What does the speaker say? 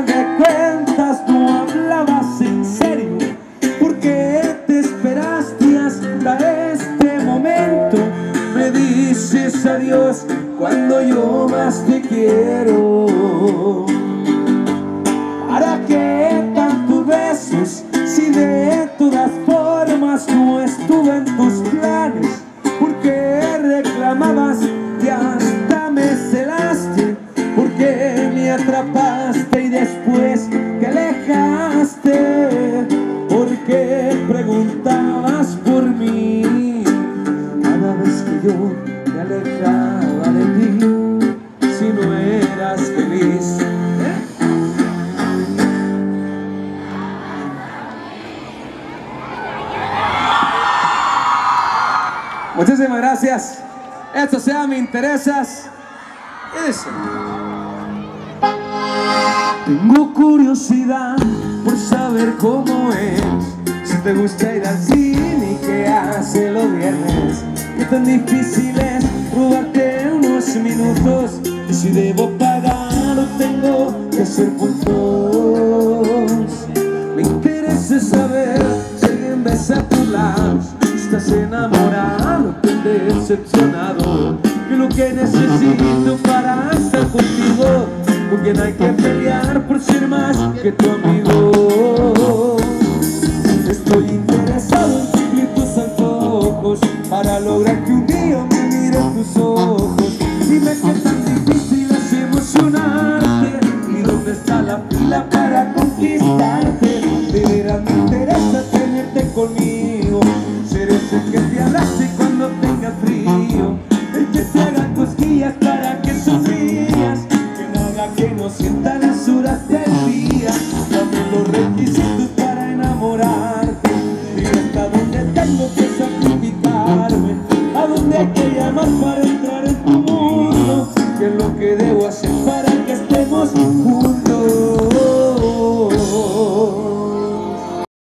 final de cuentas no hablabas en serio. ¿Por qué te esperaste hasta este momento? Me dices adiós cuando yo más te quiero. ¿Para qué tantos besos si de todas formas no estuve en tus planes? ¿Por qué reclamabas y hasta me celaste? ¿Por qué me atrapaste y después te alejaste? ¿Por qué preguntabas por mí cada vez que yo me alejaba de ti? Si no eras feliz. Muchísimas gracias. Esto se llama Me Interesas. Y dice: tengo curiosidad por saber cómo es, si te gusta ir al cine y qué hace los viernes, qué tan difícil es robarte unos minutos, y si debo pagar o tengo que hacer puntos. Me interesa saber si alguien besa tus labios, estás enamorado, te decepcionado, que lo que necesito para estar contigo, con quien hay que pelear por ser más que tu amigo. Estoy interesado en cumplir tus antojos, para lograr que un día me miren tus ojos. Dime qué tan difícil es emocionarte, y dónde está la fila para conquistarte. De veras me interesa tenerte conmigo, ser ese que te abrace cuando tengas frío, el que te haga cosquillas para que sonrías, que no haga que no sienta las horas del día.